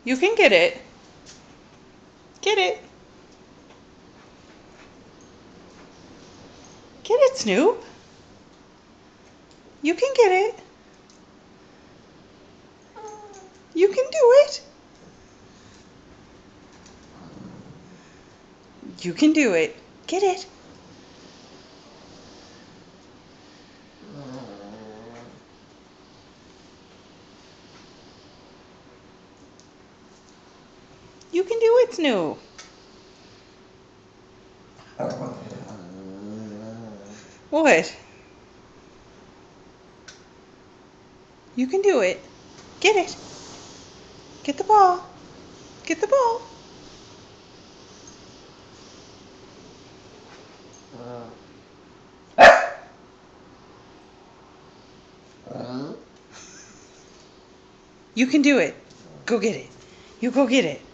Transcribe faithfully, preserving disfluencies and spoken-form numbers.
You can get it. Get it. Get it, Snoop. You can get it. You can do it. You can do it. Get it. You can do it, Snoop. What? You can do it. Get it. Get the ball. Get the ball. You can do it. Go get it. You go get it.